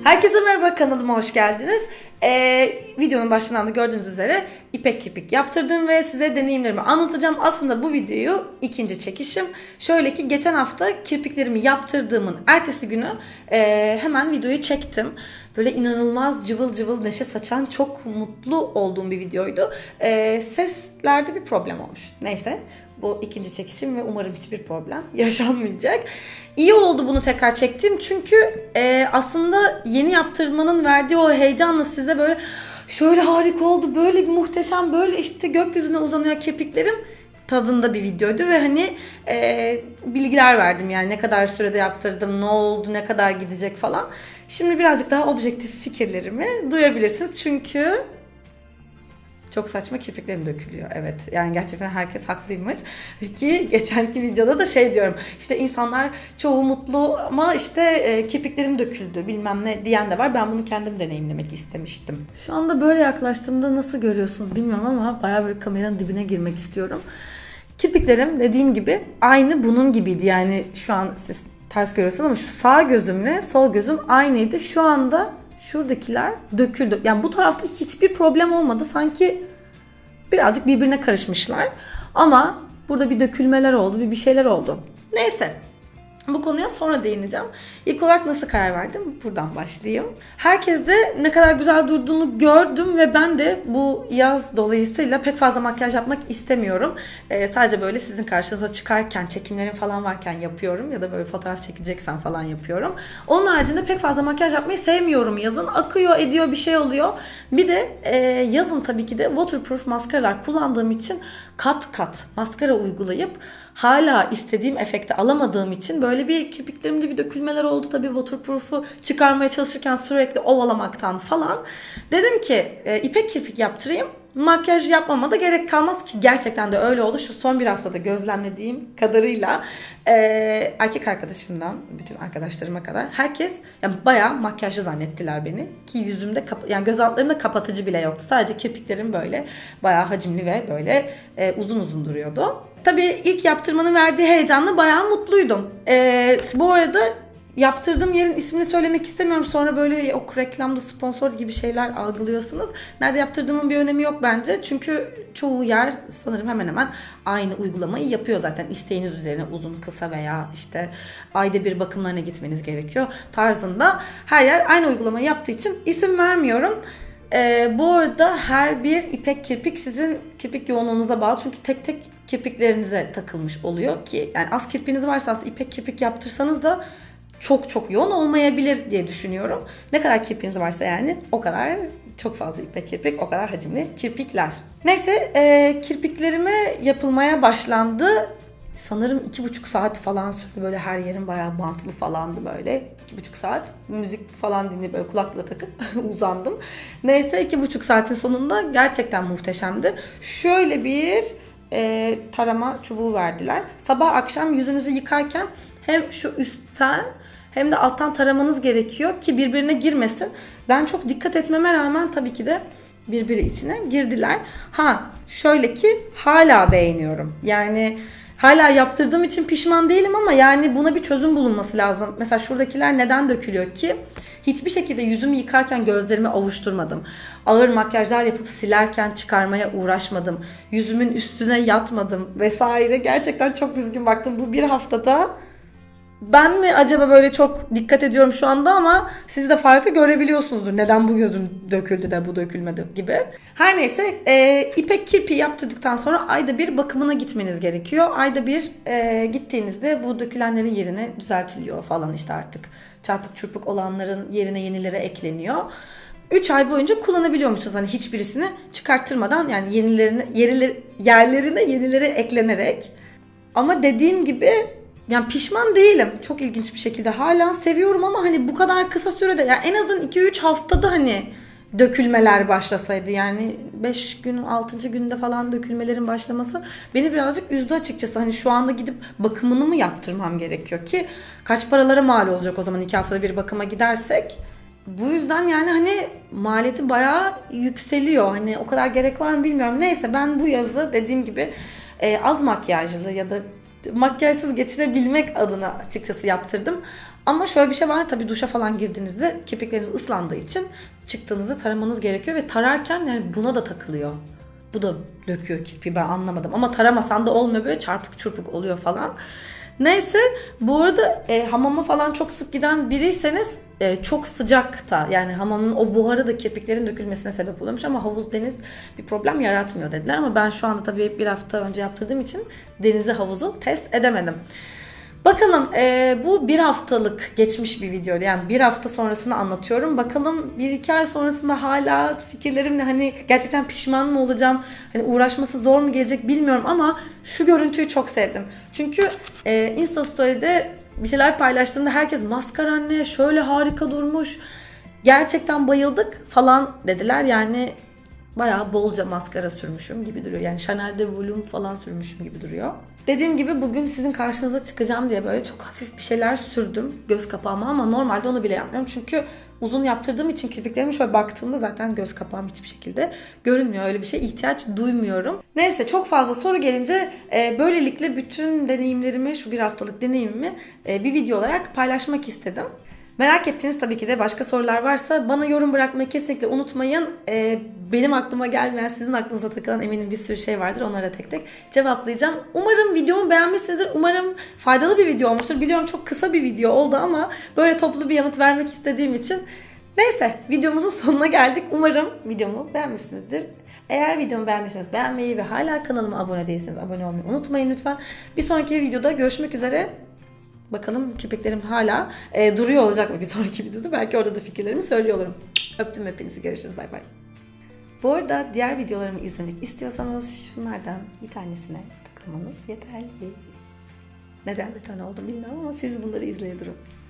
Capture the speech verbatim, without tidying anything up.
Herkese merhaba, kanalıma hoş geldiniz. Ee, videonun başından da gördüğünüz üzere ipek kirpik yaptırdım ve size deneyimlerimi anlatacağım. Aslında bu videoyu ikinci çekişim. Şöyle ki geçen hafta kirpiklerimi yaptırdığımın ertesi günü e, hemen videoyu çektim. Böyle inanılmaz cıvıl cıvıl neşe saçan, çok mutlu olduğum bir videoydu. E, seslerde bir problem olmuş. Neyse, bu ikinci çekişim ve umarım hiçbir problem yaşanmayacak. İyi oldu bunu tekrar çektiğim çünkü e, aslında yeni yaptırmanın verdiği o heyecanla size böyle şöyle harika oldu, böyle bir muhteşem, böyle işte gökyüzüne uzanıyor kirpiklerim tadında bir videoydu ve hani e, bilgiler verdim, yani ne kadar sürede yaptırdım, ne oldu, ne kadar gidecek falan. Şimdi birazcık daha objektif fikirlerimi duyabilirsiniz çünkü çok saçma kirpiklerim dökülüyor. Evet, yani gerçekten herkes haklıymış. Ki geçenki videoda da şey diyorum, işte insanlar çoğu mutlu ama işte e, kirpiklerim döküldü bilmem ne diyen de var. Ben bunu kendim deneyimlemek istemiştim. Şu anda böyle yaklaştığımda nasıl görüyorsunuz bilmiyorum ama bayağı böyle kameranın dibine girmek istiyorum. Kirpiklerim dediğim gibi aynı bunun gibiydi. Yani şu an siz ters görüyorsunuz ama şu sağ gözümle sol gözüm aynıydı. Şu anda şuradakiler döküldü. Yani bu tarafta hiçbir problem olmadı. Sanki birazcık birbirine karışmışlar. Ama burada bir dökülmeler oldu, bir bir şeyler oldu. Neyse. Bu konuya sonra değineceğim. İlk olarak nasıl karar verdim? Buradan başlayayım. Herkes de ne kadar güzel durduğunu gördüm ve ben de bu yaz dolayısıyla pek fazla makyaj yapmak istemiyorum. Ee, sadece böyle sizin karşınıza çıkarken, çekimlerim falan varken yapıyorum ya da böyle fotoğraf çekeceksen falan yapıyorum. Onun haricinde pek fazla makyaj yapmayı sevmiyorum yazın. Akıyor, ediyor, bir şey oluyor. Bir de e, yazın tabii ki de waterproof maskaralar kullandığım için kat kat maskara uygulayıp hala istediğim efekti alamadığım için böyle bir kirpiklerimde bir dökülmeler oldu. Tabii waterproof'u çıkarmaya çalışırken sürekli ovalamaktan falan. Dedim ki e, ipek kirpik yaptırayım. Makyaj yapmama da gerek kalmaz ki gerçekten de öyle oldu. Şu son bir haftada gözlemlediğim kadarıyla e, erkek arkadaşımdan bütün arkadaşlarıma kadar herkes yani bayağı makyajlı zannettiler beni. Ki yüzümde yani göz altlarımda kapatıcı bile yoktu. Sadece kirpiklerim böyle bayağı hacimli ve böyle e, uzun uzun duruyordu. Tabii ilk yaptırmanın verdiği heyecanla bayağı mutluydum. E, bu arada yaptırdığım yerin ismini söylemek istemiyorum. Sonra böyle o reklamda sponsor gibi şeyler algılıyorsunuz. Nerede yaptırdığımın bir önemi yok bence. Çünkü çoğu yer sanırım hemen hemen aynı uygulamayı yapıyor zaten. İsteğiniz üzerine uzun, kısa veya işte ayda bir bakımlarına gitmeniz gerekiyor tarzında. Her yer aynı uygulamayı yaptığı için isim vermiyorum. Ee, bu arada her bir ipek kirpik sizin kirpik yoğunluğunuza bağlı. Çünkü tek tek kirpiklerinize takılmış oluyor ki. Yani az kirpiğiniz varsa aslında ipek kirpik yaptırsanız da çok çok yoğun olmayabilir diye düşünüyorum. Ne kadar kirpiğiniz varsa yani o kadar çok fazla ipek kirpik, o kadar hacimli kirpikler. Neyse e, kirpiklerime yapılmaya başlandı. Sanırım iki buçuk saat falan sürdü. Böyle her yerim bayağı bantlı falandı böyle. iki buçuk saat müzik falan dinleyip böyle kulaklığa takıp uzandım. Neyse iki buçuk saatin sonunda gerçekten muhteşemdi. Şöyle bir e, tarama çubuğu verdiler. Sabah akşam yüzünüzü yıkarken hem şu üstten hem de alttan taramanız gerekiyor ki birbirine girmesin. Ben çok dikkat etmeme rağmen tabii ki de birbiri içine girdiler. Ha şöyle ki hala beğeniyorum. Yani hala yaptırdığım için pişman değilim ama yani buna bir çözüm bulunması lazım. Mesela şuradakiler neden dökülüyor ki? Hiçbir şekilde yüzümü yıkarken gözlerimi ovuşturmadım. Ağır makyajlar yapıp silerken çıkarmaya uğraşmadım. Yüzümün üstüne yatmadım vesaire. Gerçekten çok düzgün baktım. Bu bir haftada ben mi acaba böyle çok dikkat ediyorum şu anda ama siz de farkı görebiliyorsunuzdur. Neden bu gözüm döküldü de bu dökülmedi gibi. Her neyse e, ipek kirpiği yaptırdıktan sonra ayda bir bakımına gitmeniz gerekiyor. Ayda bir e, gittiğinizde bu dökülenlerin yerine düzeltiliyor falan işte artık. Çarpık çırpık olanların yerine yenileri ekleniyor. üç ay boyunca kullanabiliyor musunuz? Hani hiçbirisini çıkarttırmadan yani yenilerine, yerleri, yerlerine yenileri eklenerek. Ama dediğim gibi yani pişman değilim. Çok ilginç bir şekilde hala seviyorum ama hani bu kadar kısa sürede yani en azından iki üç haftada hani dökülmeler başlasaydı yani beş gün altıncı günde falan dökülmelerin başlaması beni birazcık üzdü açıkçası. Hani şu anda gidip bakımını mı yaptırmam gerekiyor ki kaç paralara mal olacak o zaman iki haftada bir bakıma gidersek. Bu yüzden yani hani maliyeti bayağı yükseliyor. Hani o kadar gerek var mı bilmiyorum. Neyse ben bu yazı dediğim gibi az makyajlı ya da makyajsız geçirebilmek adına açıkçası yaptırdım. Ama şöyle bir şey var, tabii duşa falan girdiğinizde kirpikleriniz ıslandığı için çıktığınızda taramanız gerekiyor ve tararken yani buna da takılıyor. Bu da döküyor kirpiği, ben anlamadım. Ama taramasan da olmuyor, böyle çarpık çırpık oluyor falan. Neyse, bu arada e, hamama falan çok sık giden biriyseniz e, çok sıcakta, yani hamamın o buharı da kirpiklerin dökülmesine sebep oluyormuş ama havuz deniz bir problem yaratmıyor dediler. Ama ben şu anda tabii bir hafta önce yaptırdığım için denizi havuzu test edemedim. Bakalım, e, bu bir haftalık geçmiş bir videoydu. Yani bir hafta sonrasını anlatıyorum. Bakalım bir iki ay sonrasında hala fikirlerimle hani gerçekten pişman mı olacağım? Hani uğraşması zor mu gelecek bilmiyorum ama şu görüntüyü çok sevdim. Çünkü e, Insta Story'de bir şeyler paylaştığımda herkes maskara anne şöyle harika durmuş. Gerçekten bayıldık falan dediler. Yani bayağı bolca maskara sürmüşüm gibi duruyor. Yani Chanel'de volüm falan sürmüşüm gibi duruyor. Dediğim gibi bugün sizin karşınıza çıkacağım diye böyle çok hafif bir şeyler sürdüm göz kapağıma ama normalde onu bile yapmıyorum. Çünkü uzun yaptırdığım için kirpiklerime şöyle baktığımda zaten göz kapağım hiçbir şekilde görünmüyor. Öyle bir şey ihtiyaç duymuyorum. Neyse, çok fazla soru gelince e, böylelikle bütün deneyimlerimi, şu bir haftalık deneyimimi e, bir video olarak paylaşmak istedim. Merak ettiğiniz tabii ki de başka sorular varsa bana yorum bırakmayı kesinlikle unutmayın. Ee, benim aklıma gelmeyen, sizin aklınıza takılan eminim bir sürü şey vardır. Onlara tek tek cevaplayacağım. Umarım videomu beğenmişsinizdir. Umarım faydalı bir video olmuştur. Biliyorum çok kısa bir video oldu ama böyle toplu bir yanıt vermek istediğim için. Neyse, videomuzun sonuna geldik. Umarım videomu beğenmişsinizdir. Eğer videomu beğendiyseniz beğenmeyi ve hala kanalıma abone değilseniz abone olmayı unutmayın lütfen. Bir sonraki videoda görüşmek üzere. Bakalım kirpiklerim hala e, duruyor olacak mı bir sonraki videoda? Belki orada da fikirlerimi söylüyor olurum. Öptüm hepinizi. Görüşürüz. Bay bay. Bu arada diğer videolarımı izlemek istiyorsanız şunlardan bir tanesine tıklamanız yeterli. Neden bir tane oldu bilmiyorum ama siz bunları izleyin durun.